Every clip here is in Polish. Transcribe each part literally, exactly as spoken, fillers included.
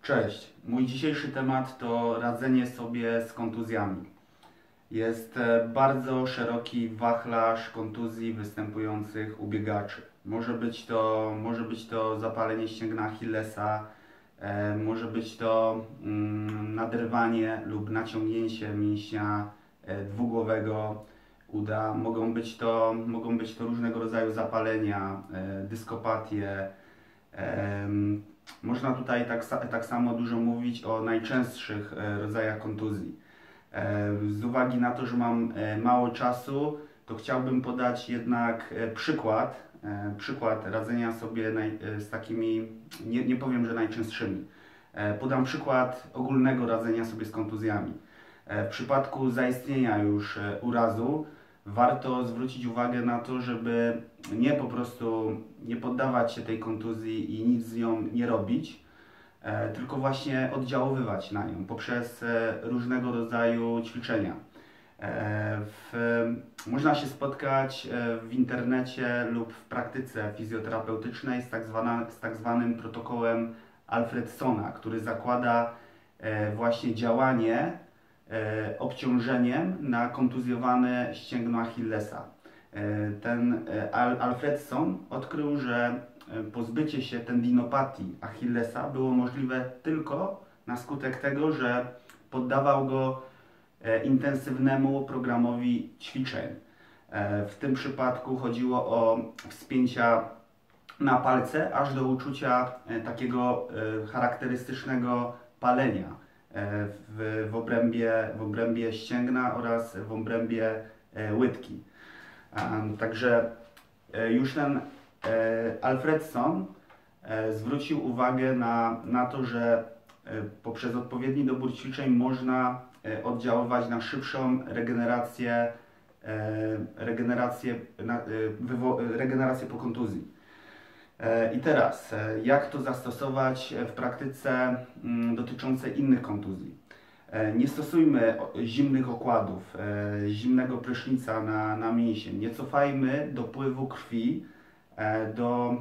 Cześć, mój dzisiejszy temat to radzenie sobie z kontuzjami. Jest e, bardzo szeroki wachlarz kontuzji występujących u biegaczy. Może być to, może być to zapalenie ścięgna Achillesa, e, może być to mm, nadrywanie lub naciągnięcie mięśnia e, dwugłowego uda. Mogą być to, mogą być to różnego rodzaju zapalenia, e, dyskopatie. E, Można tutaj tak, tak samo dużo mówić o najczęstszych e, rodzajach kontuzji. E, Z uwagi na to, że mam e, mało czasu, to chciałbym podać jednak e, przykład, e, przykład radzenia sobie naj, e, z takimi, nie, nie powiem, że najczęstszymi. E, Podam przykład ogólnego radzenia sobie z kontuzjami. E, W przypadku zaistnienia już e, urazu warto zwrócić uwagę na to, żeby nie po prostu nie poddawać się tej kontuzji i nic z nią nie robić, e, tylko właśnie oddziaływać na nią poprzez e, różnego rodzaju ćwiczenia. E, w, można się spotkać e, w internecie lub w praktyce fizjoterapeutycznej z tak, zwana, z tak zwanym protokołem Alfredsona, który zakłada e, właśnie działanie e, obciążeniem na kontuzjowane ścięgno Achillesa. E, ten e, Al Alfredson odkrył, że e, pozbycie się tendinopatii Achillesa było możliwe tylko na skutek tego, że poddawał go e, intensywnemu programowi ćwiczeń. E, w tym przypadku chodziło o wspięcia na palce, aż do uczucia e, takiego e, charakterystycznego palenia e, w, w, obrębie, w obrębie ścięgna oraz w obrębie e, łydki. E, także e, już ten e, Alfredson e, zwrócił uwagę na, na to, że e, poprzez odpowiedni dobór ćwiczeń można e, oddziaływać na szybszą regenerację, e, regenerację, na, e, wywo- regenerację po kontuzji. I teraz, jak to zastosować w praktyce dotyczącej innych kontuzji? Nie stosujmy zimnych okładów, zimnego prysznica na, na mięsień. Nie cofajmy dopływu krwi do,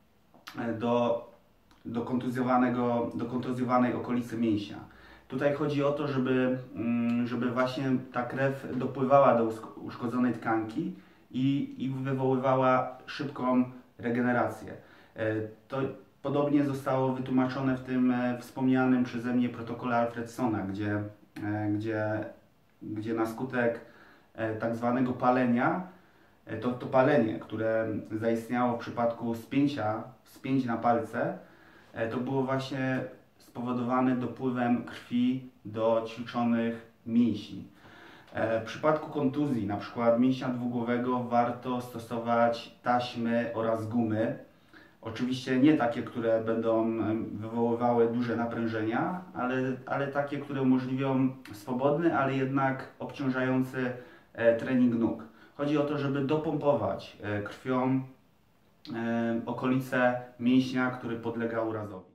do, do, kontuzjowanego, do kontuzjowanej okolicy mięśnia. Tutaj chodzi o to, żeby, żeby właśnie ta krew dopływała do uszkodzonej tkanki i, i wywoływała szybką regenerację. To podobnie zostało wytłumaczone w tym wspomnianym przeze mnie protokole Alfredsona, gdzie, gdzie, gdzie na skutek tak zwanego palenia, to, to palenie, które zaistniało w przypadku spięcia, spięć na palce, to było właśnie spowodowane dopływem krwi do ćwiczonych mięśni. W przypadku kontuzji, na przykład mięśnia dwugłowego, warto stosować taśmy oraz gumy. Oczywiście nie takie, które będą wywoływały duże naprężenia, ale, ale takie, które umożliwią swobodny, ale jednak obciążający trening nóg. Chodzi o to, żeby dopompować krwią okolice mięśnia, który podlega urazowi.